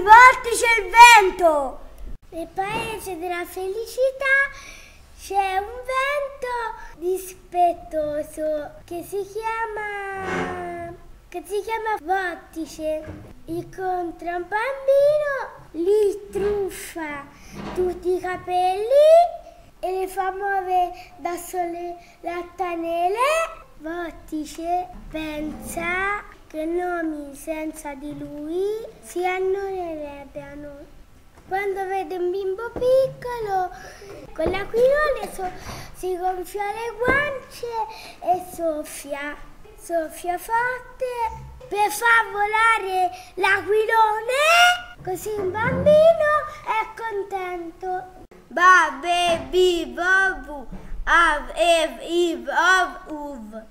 vortice il vento. Nel paese della felicità c'è un vento dispettoso che si chiama vortice. Incontra un bambino, gli truffa tutti i capelli e le fa muovere da sole l'altanele. Vortice pensa che nomi senza di lui si annoierebbe a noi. Quando vede un bimbo piccolo con l'aquilone si gonfia le guance e soffia forte per far volare l'aquilone, così il bambino è contento. Ba, be, bi, bobu, av, ev, iv, ov, uv.